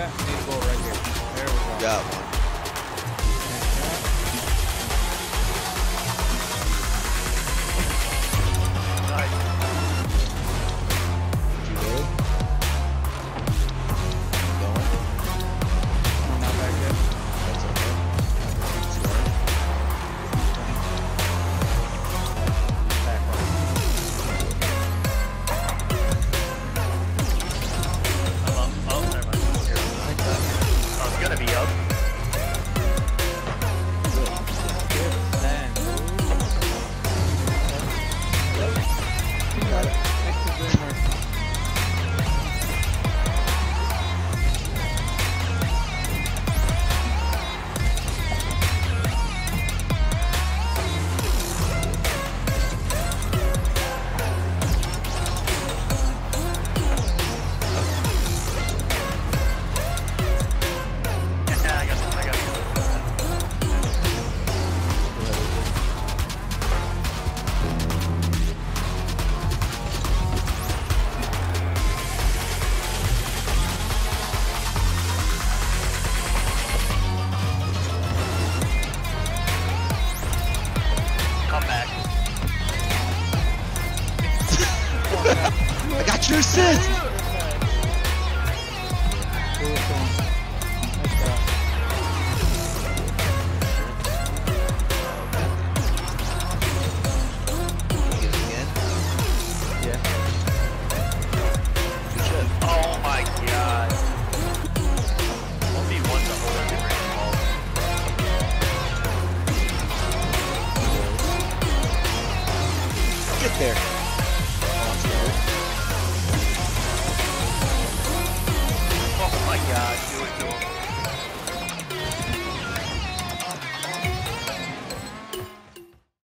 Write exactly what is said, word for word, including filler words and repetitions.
that. We need to go right here. There we go. Got one. I got your assist! Oh my god. one v one's a whole different ball. Get there. Oh my god, do it to him.